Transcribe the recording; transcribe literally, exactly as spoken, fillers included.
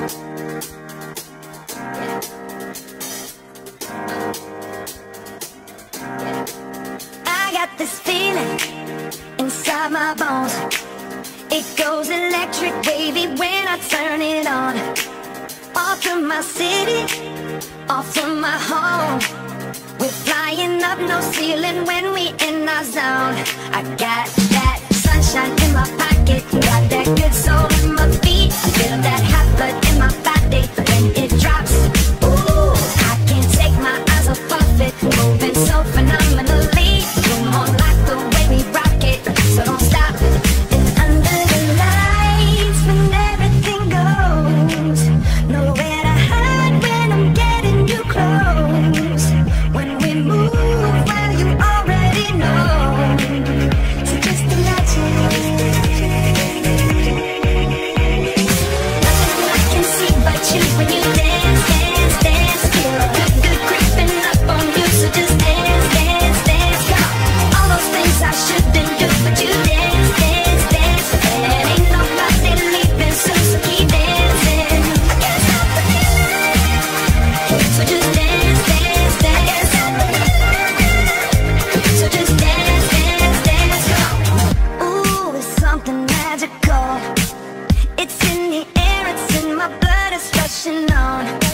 I got this feeling inside my bones. It goes electric wavy when I turn it on. Off from my city, off from my home. We're flying up, no ceiling when we in our zone. I got that sunshine in my pocket, got that good soul in my feet. I feel that hot blood in my body when it drops. Ooh, I can't take my eyes off of it, moving so phenomenally. You're more like the way we rock it, so don't stop. And under the lights, when everything goes, nowhere to hide when I'm getting you close. When we move, well, you already know. So just imagine. Nothing I can see but you when you dance, dance, dance. Feel a good, good creeping up on you. So just dance, dance, dance. Come on. All those things I shouldn't do, but you dance, dance, dance. And ain't nobody leaving soon, so keep dancing. I can't stop the feeling. So just dance, dance, dance. So just dance, dance, dance. Come on. Ooh, it's something magical. It's in the air, it's in my blood, it's rushing on.